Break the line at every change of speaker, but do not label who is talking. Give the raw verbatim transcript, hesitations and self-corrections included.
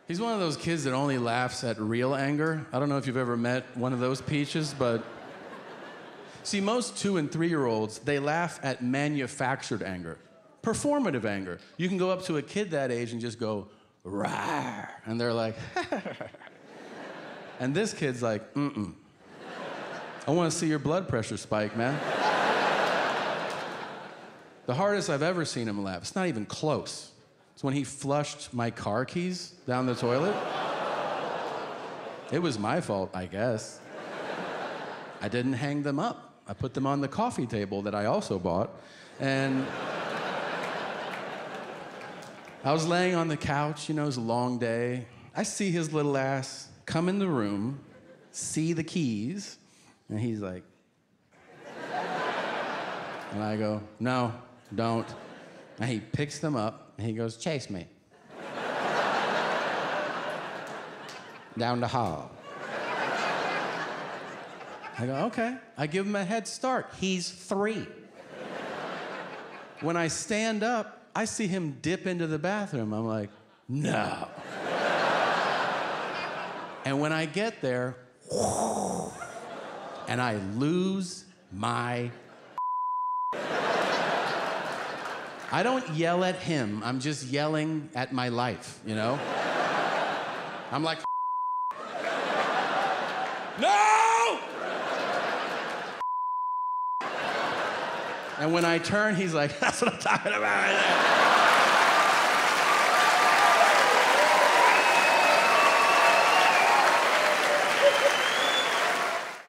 He's one of those kids that only laughs at real anger. I don't know if you've ever met one of those peaches, but... See, most two and three-year-olds, they laugh at manufactured anger, performative anger. You can go up to a kid that age and just go, rawr, and they're like, and this kid's like, mm-mm. I want to see your blood pressure spike, man. The hardest I've ever seen him laugh, it's not even close. It's when he flushed my car keys down the toilet. It was my fault, I guess. I didn't hang them up. I put them on the coffee table that I also bought, and I was laying on the couch, you know, it was a long day. I see his little ass come in the room, see the keys, and he's like, and I go, no, don't. And he picks them up, and he goes, chase me. Down the hall. I go, okay. I give him a head start. He's three. When I stand up, I see him dip into the bathroom. I'm like, no. And when I get there, and I lose my I don't yell at him. I'm just yelling at my life, you know? I'm like, no! And when I turn, he's like, that's what I'm talking about right there.